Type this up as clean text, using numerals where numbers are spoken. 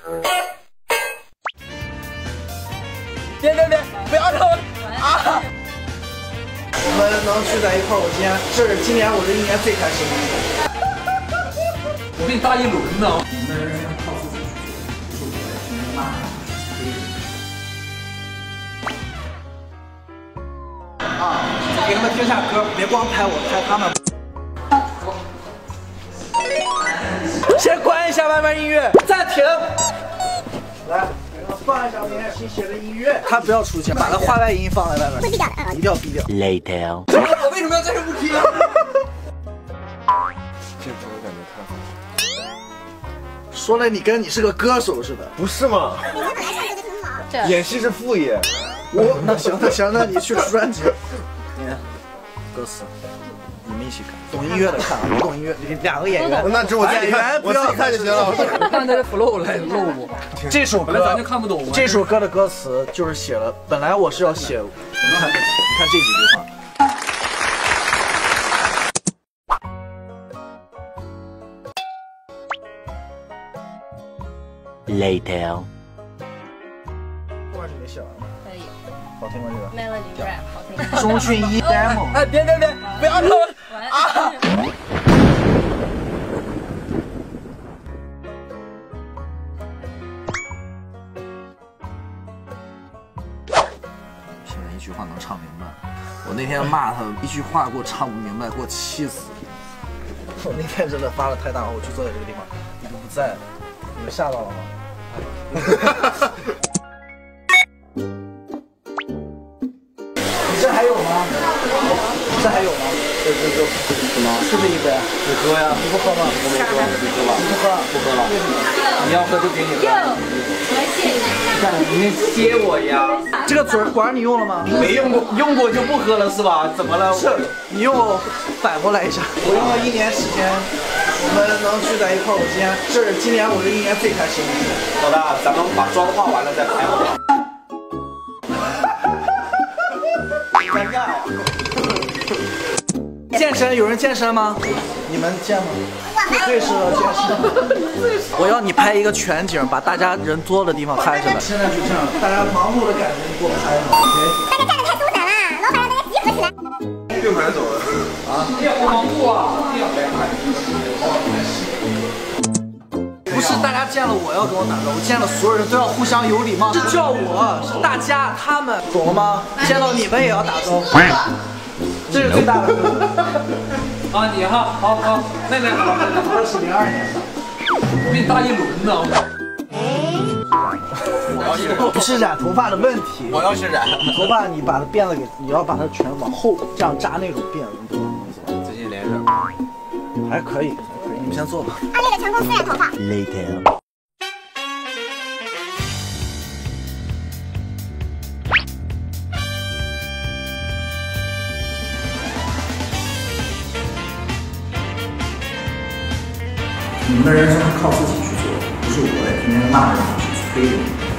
别，不要让我啊！ 我们能聚在一块儿，今年我这一年最开心的一年。 我比你大一轮呢。 你们人生靠自己去做，不是我天天骂你，啊！给他们听下歌，别光拍我，拍他们。先关一下外面音乐，暂停。来，放一下明天新写的音乐。他不要出现，把那话外音放在外面。会毙掉的，一定要毙掉。 Later。 我为什么要在这不听？ 这周感觉太好了。 说了你跟你是个歌手似的， 不是吗？ 你们本来唱歌就挺好。 演戏是副业。 那行，那你去出专辑。你看歌词，你们一起看。懂音乐的看啊，不懂音乐，两个演员。 那只我自己看，我自己看就行了。 看他的 flow 来露我。 这首歌咱就看不懂。 这首歌的歌词就是写了，本来我是要写，你看这几句话。 Later。 后面你没写完吗？ 可以。 好听吗？这个 Melody rap 好听。 钟俊一 demo。 哎，别，不要让我啊！ 现在一句话能唱明白，我那天骂他一句话给我唱不明白，给我气死。我那天真的发了太大，我就坐在这个地方，你都不在，你们吓到了吗？你这还有吗？这还有吗？这什么？是这一杯？你喝呀？你不喝吗？我没喝，你喝吧？不喝，不喝了。你要喝就给你喝。 我来谢你。 你接我呀？ 这个嘴管你用了吗？ 没用过，用过就不喝了是吧？怎么了？ 是你用我反过来一下。我用了1年时间，我们能聚在一块儿，今年我这一年最开心的一年。 老大，咱们把妆化完了再拍好吧？尴尬呀！ 健身有人健身吗？你们健吗？最适合健身。我要你拍一个全景，把大家人多的地方拍下来。现在就这样，大家忙碌的感觉你给我拍一下 ，OK？ 大家站得太松散了，老板让大家集合起来。 并排走了啊！好忙碌啊！ 不是大家见了我要跟我打招呼，见了所有人都要互相有礼貌。是叫我，是大家他们，懂了吗？见到你们也要打招呼，这是最大的。 啊，你哈，好，妹妹好， 我是02年的， 我比你大一轮呢。 不是染头发的问题， 我要是染头发，你把它辫子你要把它全往后这样扎那种辫子，你懂我意思吧？ 最近连着， 还可以，你们先坐吧。 安利的全公司染头发。 Later。 你们的人生靠自己去做，不是我天天骂着你去催着你。